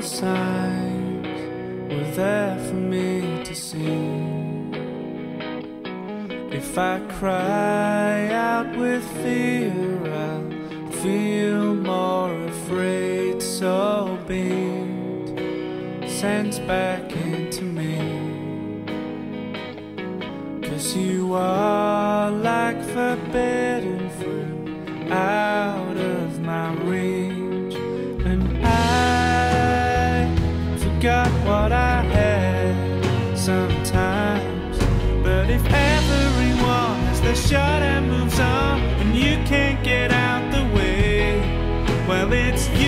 signs were there for me to see. If I cry out with fear, I'll feel more afraid. So be sent back into me, 'cause you are like forbidden fruit out of my reach. And I forgot what I had sometimes, but if everyone has their shot and moves on and you can't get out the way, well, it's you